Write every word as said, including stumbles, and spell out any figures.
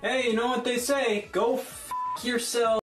Hey, you know what they say? Go f yourself.